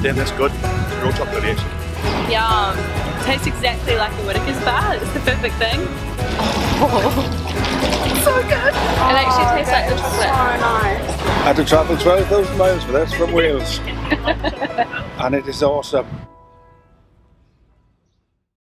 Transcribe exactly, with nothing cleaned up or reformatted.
damn, that's good. It's real chocolate actually. Yum. Tastes exactly like a Whittaker's bar. It's the perfect thing. Oh. So good. It actually tastes like the chocolate. So nice. I had to travel twelve thousand miles for this from Wales. And it is awesome.